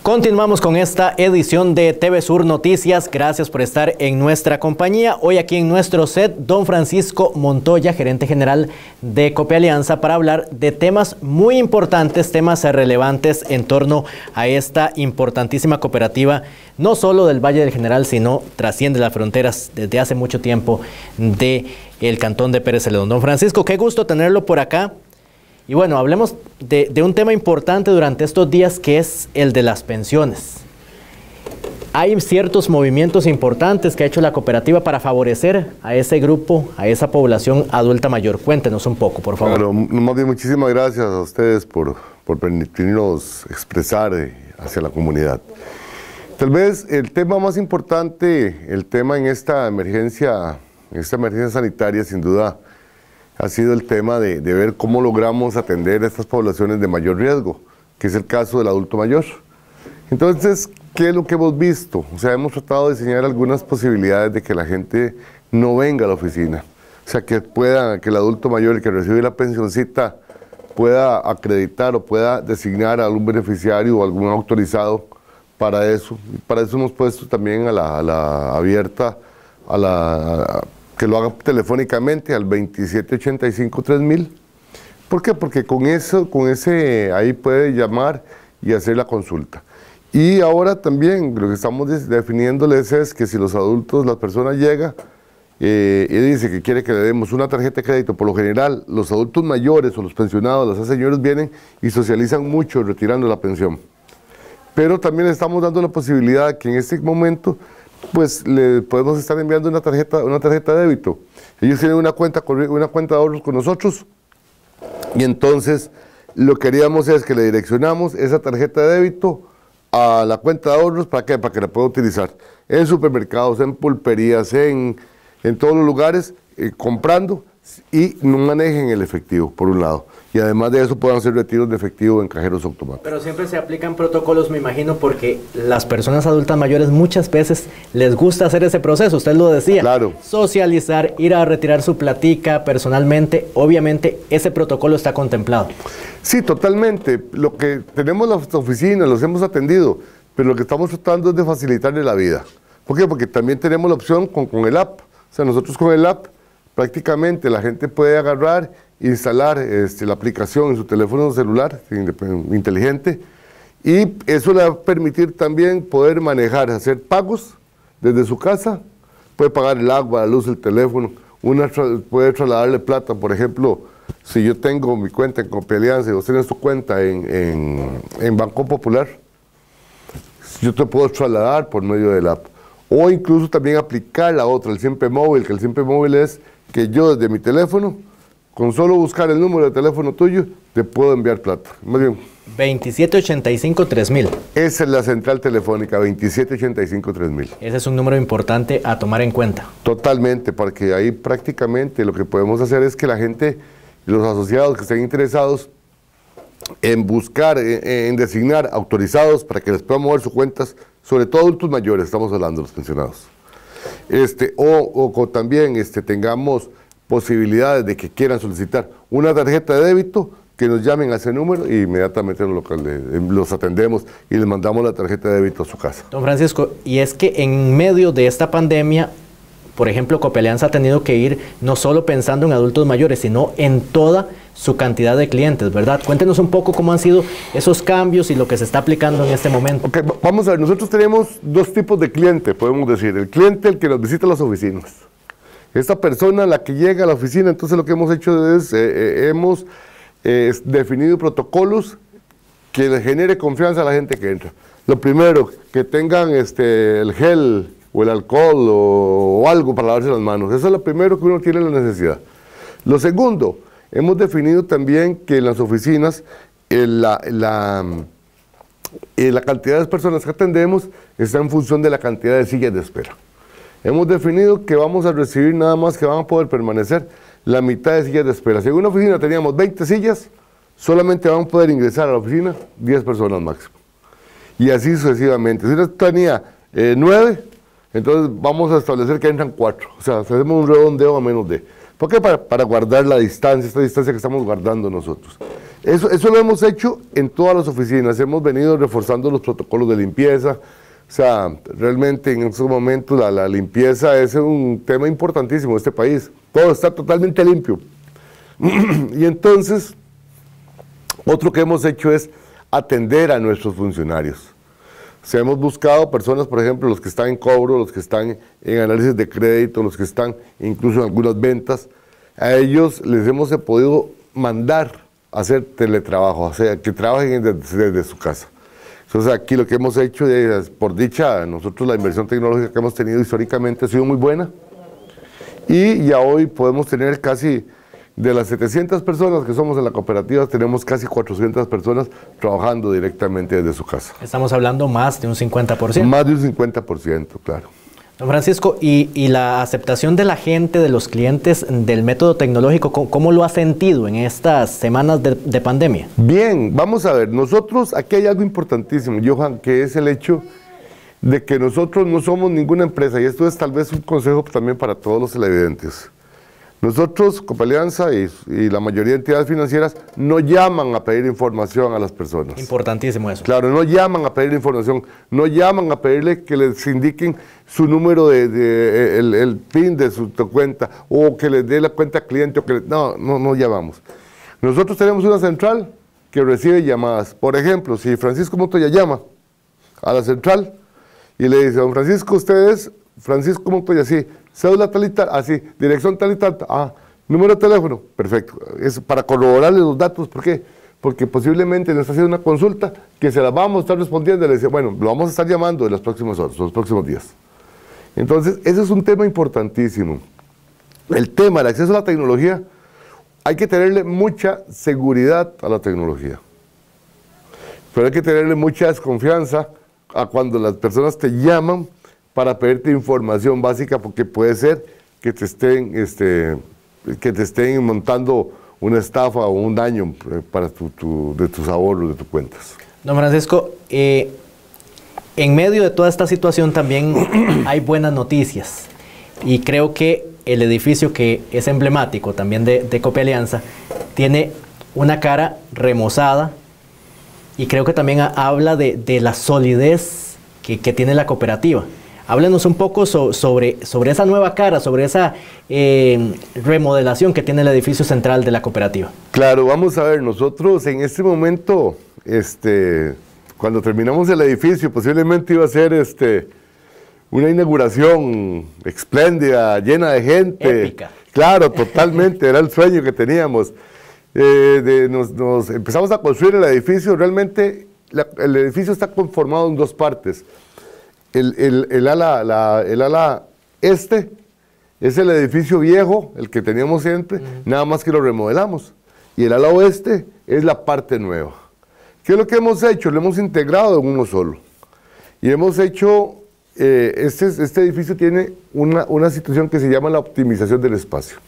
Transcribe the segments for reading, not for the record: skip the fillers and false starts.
Continuamos con esta edición de TV Sur Noticias. Gracias por estar en nuestra compañía. Hoy aquí en nuestro set, don Francisco Montoya, gerente general de Copealianza, para hablar de temas muy importantes, temas relevantes en torno a esta importantísima cooperativa, no solo del Valle del General, sino trasciende las fronteras desde hace mucho tiempo del cantón de Pérez Celedón. Don Francisco, qué gusto tenerlo por acá. Y bueno, hablemos de un tema importante durante estos días, que es el de las pensiones. Hay ciertos movimientos importantes que ha hecho la cooperativa para favorecer a ese grupo, a esa población adulta mayor. Cuéntenos un poco, por favor. Claro, más bien muchísimas gracias a ustedes por permitirnos expresar hacia la comunidad. Tal vez el tema más importante, el tema en esta emergencia sanitaria, sin duda, ha sido el tema de ver cómo logramos atender a estas poblaciones de mayor riesgo, que es el caso del adulto mayor. Entonces, ¿qué es lo que hemos visto? O sea, hemos tratado de diseñar algunas posibilidades de que la gente no venga a la oficina. O sea, que el adulto mayor, el que recibe la pensioncita, pueda acreditar o pueda designar a algún beneficiario o algún autorizado para eso. Para eso hemos puesto también que lo haga telefónicamente al 2785-3000. ¿Por qué? Porque con ese ahí puede llamar y hacer la consulta. Y ahora también lo que estamos definiéndoles es que si los adultos, las personas llegan y dice que quiere que le demos una tarjeta de crédito, por lo general los adultos mayores o los pensionados, los señores vienen y socializan mucho retirando la pensión. Pero también estamos dando la posibilidad que en este momento pues le podemos estar enviando una tarjeta de débito. Ellos tienen una cuenta de ahorros con nosotros, y entonces lo que haríamos es que le direccionamos esa tarjeta de débito a la cuenta de ahorros. ¿Para qué? Para que la pueda utilizar en supermercados, en pulperías, en todos los lugares, comprando, y no manejen el efectivo, por un lado. Y además de eso puedan hacer retiros de efectivo en cajeros automáticos. Pero siempre se aplican protocolos, me imagino, porque las personas adultas mayores muchas veces les gusta hacer ese proceso, usted lo decía. Claro. Socializar, ir a retirar su platica personalmente, obviamente ese protocolo está contemplado. Sí, totalmente. Lo que tenemos las oficinas, los hemos atendido, pero lo que estamos tratando es de facilitarle la vida. ¿Por qué? Porque también tenemos la opción con el app. O sea, nosotros con el app prácticamente la gente puede agarrar, instalar la aplicación en su teléfono celular inteligente, y eso le va a permitir también poder manejar, hacer pagos desde su casa. Puede pagar el agua, la luz, el teléfono, puede trasladarle plata. Por ejemplo, si yo tengo mi cuenta en Copealianza y vos tenés tu cuenta en Banco Popular, yo te puedo trasladar por medio del app, o incluso también aplicar la otra, el Siempre Móvil, que el Siempre Móvil es que yo desde mi teléfono, con solo buscar el número de teléfono tuyo, te puedo enviar plata. Más bien. 2785-3000. Esa es la central telefónica, 2785-3000. Ese es un número importante a tomar en cuenta. Totalmente, porque ahí prácticamente lo que podemos hacer es que la gente, los asociados que estén interesados en buscar, en designar autorizados para que les puedan mover sus cuentas, sobre todo adultos mayores, estamos hablando de los pensionados. O también tengamos posibilidades de que quieran solicitar una tarjeta de débito, que nos llamen a ese número y inmediatamente los atendemos y les mandamos la tarjeta de débito a su casa. Don Francisco, y es que en medio de esta pandemia, por ejemplo, Copealianza ha tenido que ir no solo pensando en adultos mayores, sino en toda su cantidad de clientes, ¿verdad? Cuéntenos un poco cómo han sido esos cambios y lo que se está aplicando en este momento. Okay, vamos a ver, nosotros tenemos dos tipos de cliente, podemos decir. El cliente, el que nos visita las oficinas. Esta persona, la que llega a la oficina, entonces lo que hemos hecho es, hemos definido protocolos que le genere confianza a la gente que entra. Lo primero, que tengan el gel o el alcohol o algo para lavarse las manos. Eso es lo primero que uno tiene la necesidad. Lo segundo, hemos definido también que en las oficinas la cantidad de personas que atendemos está en función de la cantidad de sillas de espera. Hemos definido que vamos a recibir nada más, que van a poder permanecer la mitad de sillas de espera. Si en una oficina teníamos 20 sillas, solamente van a poder ingresar a la oficina 10 personas máximo. Y así sucesivamente. Si una tenía 9, entonces vamos a establecer que entran 4. O sea, hacemos un redondeo a menos de. ¿Por qué? Para guardar la distancia, esta distancia que estamos guardando nosotros. Eso lo hemos hecho en todas las oficinas, hemos venido reforzando los protocolos de limpieza. O sea, realmente en estos momentos la limpieza es un tema importantísimo en este país. Todo está totalmente limpio. Y entonces, otro que hemos hecho es atender a nuestros funcionarios. O sea, hemos buscado personas, por ejemplo, los que están en cobro, los que están en análisis de crédito, los que están incluso en algunas ventas. A ellos les hemos podido mandar a hacer teletrabajo, o sea, que trabajen desde su casa. Entonces aquí lo que hemos hecho, por dicha, nosotros la inversión tecnológica que hemos tenido históricamente ha sido muy buena. Y ya hoy podemos tener casi, de las 700 personas que somos en la cooperativa, tenemos casi 400 personas trabajando directamente desde su casa. Estamos hablando más de un 50%. Más de un 50%, claro. Don Francisco, ¿y la aceptación de la gente, de los clientes del método tecnológico, cómo lo ha sentido en estas semanas de pandemia? Bien, vamos a ver, nosotros, aquí hay algo importantísimo, Johan, que es el hecho de que nosotros no somos ninguna empresa, y esto es tal vez un consejo también para todos los televidentes. Nosotros, Copealianza y la mayoría de entidades financieras, no llaman a pedir información a las personas. Importantísimo eso. Claro, no llaman a pedir información, no llaman a pedirle que les indiquen su número el PIN de su cuenta, o que les dé la cuenta cliente, no llamamos. Nosotros tenemos una central que recibe llamadas. Por ejemplo, si Francisco Montoya llama a la central y le dice, don Francisco, usted es Francisco Montoya, sí, cédula tal y tal, así, dirección tal y tal, número de teléfono, perfecto. Es para corroborarle los datos, ¿por qué? Porque posiblemente nos está haciendo una consulta que se la vamos a estar respondiendo y le dice, bueno, lo vamos a estar llamando en las próximas horas, los próximos días. Entonces, ese es un tema importantísimo. El tema del acceso a la tecnología, hay que tenerle mucha seguridad a la tecnología. Pero hay que tenerle mucha desconfianza a cuando las personas te llaman para pedirte información básica, porque puede ser que te estén montando una estafa o un daño para de tus ahorros, de tus cuentas. Don Francisco, en medio de toda esta situación también hay buenas noticias, y creo que el edificio, que es emblemático también de Copealianza, tiene una cara remozada, y creo que también habla de la solidez que tiene la cooperativa. Háblenos un poco sobre esa nueva cara, sobre esa remodelación que tiene el edificio central de la cooperativa. Claro, vamos a ver, nosotros en este momento, cuando terminamos el edificio, posiblemente iba a ser una inauguración espléndida, llena de gente. Épica. Claro, totalmente, era el sueño que teníamos. Nos empezamos a construir el edificio, realmente el edificio está conformado en dos partes. El ala este es el edificio viejo, el que teníamos siempre, nada más que lo remodelamos. Y el ala oeste es la parte nueva. ¿Qué es lo que hemos hecho? Lo hemos integrado en uno solo. Y hemos hecho, este edificio tiene una situación que se llama la optimización del espacio.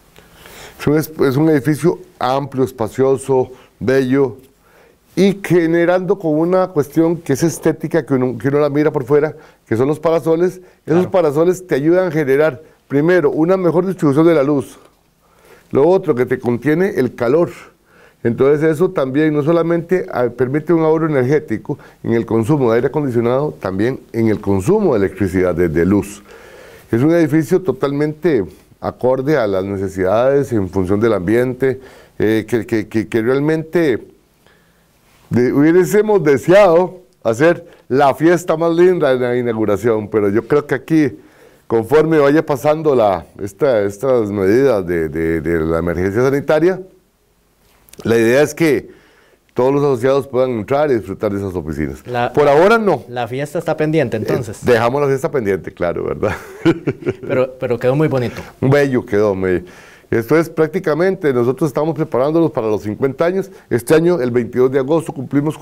Es un edificio amplio, espacioso, bello, y generando con una cuestión que es estética, que uno la mira por fuera, que son los parasoles. Esos Claro. parasoles te ayudan a generar, primero, una mejor distribución de la luz. Lo otro, que te contiene el calor. Entonces eso también no solamente permite un ahorro energético en el consumo de aire acondicionado, también en el consumo de electricidad, de luz. Es un edificio totalmente acorde a las necesidades en función del ambiente, que realmente hubiésemos deseado hacer la fiesta más linda en la inauguración, pero yo creo que aquí, conforme vaya pasando estas medidas de la emergencia sanitaria, la idea es que todos los asociados puedan entrar y disfrutar de esas oficinas. Por ahora no. La fiesta está pendiente, entonces. Dejamos la fiesta pendiente, claro, ¿verdad? Pero quedó muy bonito. Bello quedó. Esto es prácticamente, nosotros estamos preparándonos para los 50 años. Este año, el 22 de agosto, cumplimos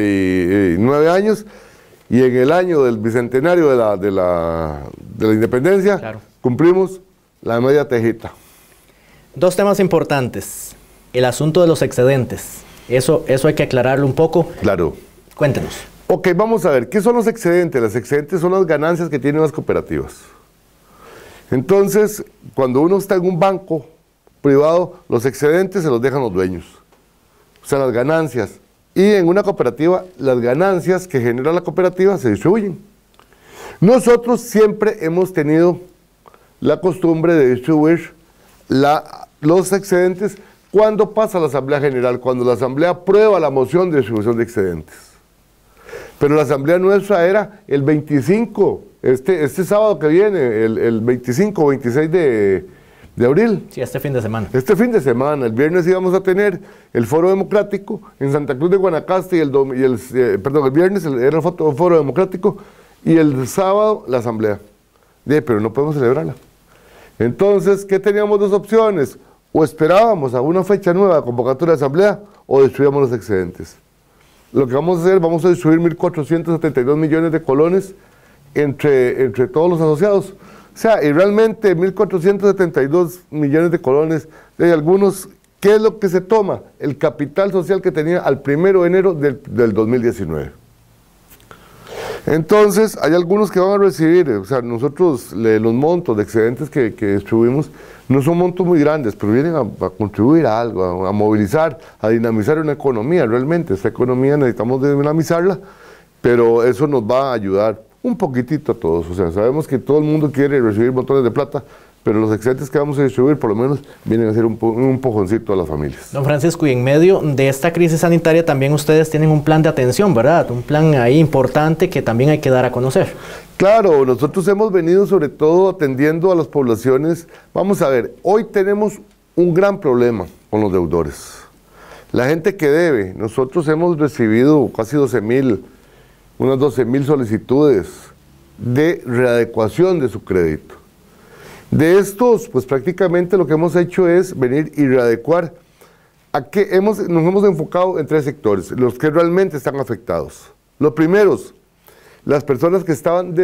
49 años. Y en el año del bicentenario de la independencia, Claro, cumplimos la media tejita. Dos temas importantes. El asunto de los excedentes. Eso hay que aclararlo un poco. Claro. Cuéntenos. Ok, vamos a ver, ¿qué son los excedentes? Los excedentes son las ganancias que tienen las cooperativas. Entonces, cuando uno está en un banco privado, los excedentes se los dejan los dueños, o sea, las ganancias. Y en una cooperativa, las ganancias que genera la cooperativa se distribuyen. Nosotros siempre hemos tenido la costumbre de distribuir los excedentes cuando pasa la Asamblea General, cuando la Asamblea aprueba la moción de distribución de excedentes. Pero la Asamblea nuestra era el 25, este sábado que viene, el 25 o 26 de abril. Sí, este fin de semana. Este fin de semana, el viernes íbamos a tener el Foro Democrático en Santa Cruz de Guanacaste el viernes era el Foro Democrático y el sábado la Asamblea. Pero no podemos celebrarla. Entonces, ¿qué teníamos? Dos opciones. O esperábamos a una fecha nueva de convocatoria de Asamblea o destruíamos los excedentes. Lo que vamos a hacer, vamos a distribuir 1.472 millones de colones entre todos los asociados. O sea, y realmente 1.472 millones de colones de algunos, ¿qué es lo que se toma? El capital social que tenía al 1 de enero del 2019. Entonces, hay algunos que van a recibir, o sea, nosotros los montos de excedentes que distribuimos no son montos muy grandes, pero vienen a contribuir a algo, a movilizar, a dinamizar una economía realmente. Esta economía necesitamos dinamizarla, pero eso nos va a ayudar un poquitito a todos. O sea, sabemos que todo el mundo quiere recibir montones de plata, pero los excedentes que vamos a distribuir por lo menos vienen a ser un empujoncito a las familias. Don Francisco, y en medio de esta crisis sanitaria también ustedes tienen un plan de atención, ¿verdad? Un plan ahí importante que también hay que dar a conocer. Claro, nosotros hemos venido sobre todo atendiendo a las poblaciones. Vamos a ver, hoy tenemos un gran problema con los deudores. La gente que debe, nosotros hemos recibido casi unas 12.000 solicitudes de readecuación de su crédito. De estos, pues prácticamente lo que hemos hecho es venir y readecuar. Nos hemos enfocado en 3 sectores, los que realmente están afectados. Los primeros, las personas que estaban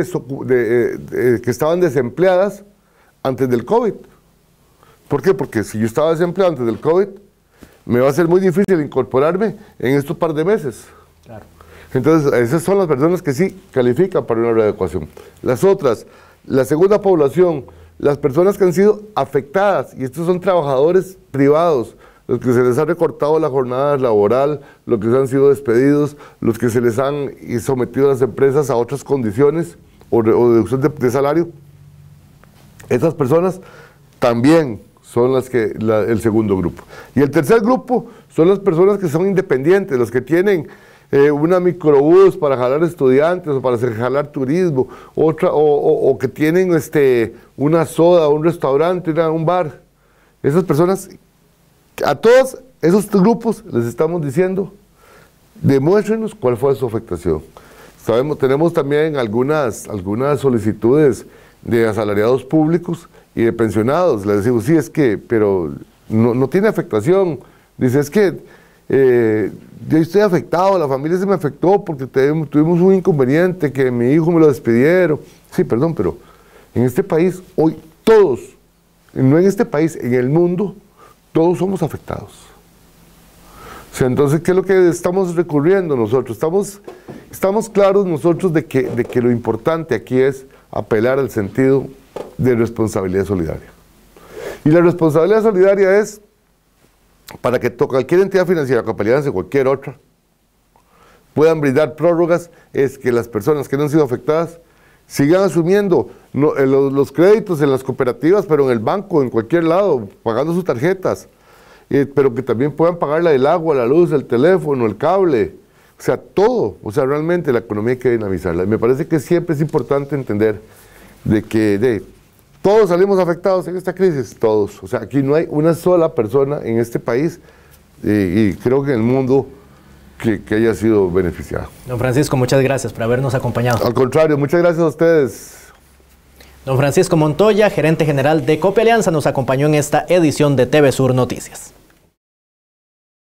desempleadas antes del COVID. ¿Por qué? Porque si yo estaba desempleado antes del COVID, me va a ser muy difícil incorporarme en estos par de meses. Claro. Entonces, esas son las personas que sí califican para una readecuación. Las otras, la segunda población, las personas que han sido afectadas, y estos son trabajadores privados, los que se les ha recortado la jornada laboral, los que han sido despedidos, los que se les han sometido a las empresas a otras condiciones o reducción de salario. Esas personas también son el segundo grupo. Y el tercer grupo son las personas que son independientes, los que tienen una microbús para jalar estudiantes o para jalar turismo, o que tienen una soda, un restaurante, un bar. Esas personas, a todos esos grupos les estamos diciendo, demuéstrenos cuál fue su afectación. Tenemos también algunas solicitudes de asalariados públicos y de pensionados. Les decimos, sí, pero no tiene afectación. Dice, es que yo estoy afectado, la familia se me afectó porque tuvimos un inconveniente, que mi hijo me lo despidieron. Sí, perdón, pero en este país, hoy todos, no en este país, en el mundo, todos somos afectados. O sea, entonces, ¿qué es lo que estamos recurriendo nosotros? Estamos claros nosotros de que lo importante aquí es apelar al sentido de responsabilidad solidaria. Y la responsabilidad solidaria es para que cualquier entidad financiera, Copa Alianza o cualquier otra, puedan brindar prórrogas, es que las personas que no han sido afectadas sigan asumiendo los créditos en las cooperativas, pero en el banco, en cualquier lado, pagando sus tarjetas, pero que también puedan pagar el agua, la luz, el teléfono, el cable, o sea, todo. O sea, realmente la economía hay que dinamizarla. Y me parece que siempre es importante entender de que todos salimos afectados en esta crisis, todos. O sea, aquí no hay una sola persona en este país y creo que en el mundo que haya sido beneficiada. Don Francisco, muchas gracias por habernos acompañado. Al contrario, muchas gracias a ustedes. Don Francisco Montoya, gerente general de Copa Alianza, nos acompañó en esta edición de TV Sur Noticias.